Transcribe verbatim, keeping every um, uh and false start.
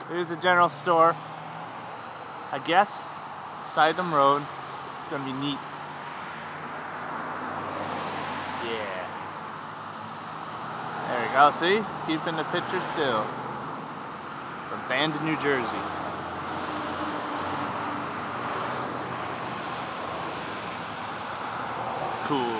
There's a general store. I guess Sidem Road. It's gonna be neat. Yeah. There we go. See, keeping the picture still. From Bandon, New Jersey. Cool.